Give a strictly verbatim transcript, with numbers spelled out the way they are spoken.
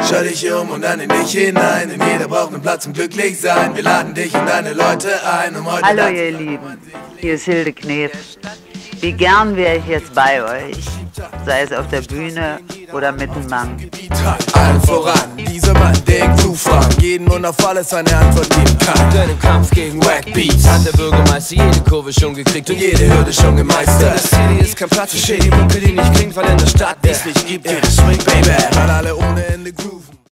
Schau dich um und dann in dich hinein, denn jeder braucht einen Platz zum Glücklichsein. Wir laden dich und deine Leute ein, um heute... Hallo ihr Lieben, hier ist Hilde Knef. Wie gern wäre ich jetzt bei euch, sei es auf der Bühne oder mit dem Mann. Allen voran, dieser Mann, der du fragen, jeden und auf alles eine Antwort geben kann. Denn im Kampf gegen Wack Beats hat der Bürgermeister jede Kurve schon gekriegt und jede Hürde schon gemeistert. Das City ist kein Platz für shady Mucke, die nicht klingt, weil in der Stadt es nicht gibt. Jede Swing, Baby, weil alle ohne Ende grooven.